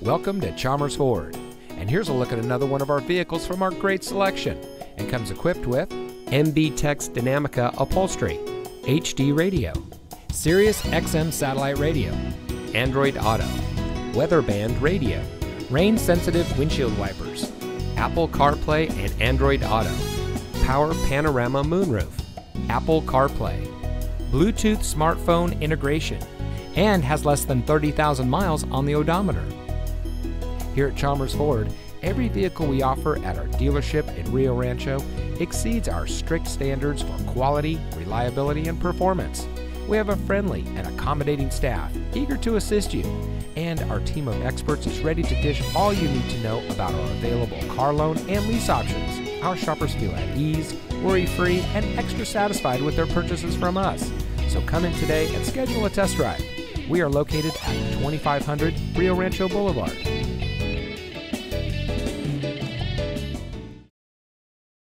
Welcome to Chalmers Ford. And here's a look at another one of our vehicles from our great selection. And comes equipped with MB Tex Dynamica upholstery, HD radio, Sirius XM satellite radio, Android Auto, weather band radio, rain sensitive windshield wipers, Apple CarPlay and Android Auto, power panorama moonroof, Apple CarPlay, Bluetooth smartphone integration, and has less than 30,000 miles on the odometer. Here at Chalmers Ford, every vehicle we offer at our dealership in Rio Rancho exceeds our strict standards for quality, reliability, and performance. We have a friendly and accommodating staff eager to assist you, and our team of experts is ready to dish all you need to know about our available car loan and lease options. Our shoppers feel at ease, worry-free, and extra satisfied with their purchases from us. So come in today and schedule a test drive. We are located at 2500 Rio Rancho Boulevard.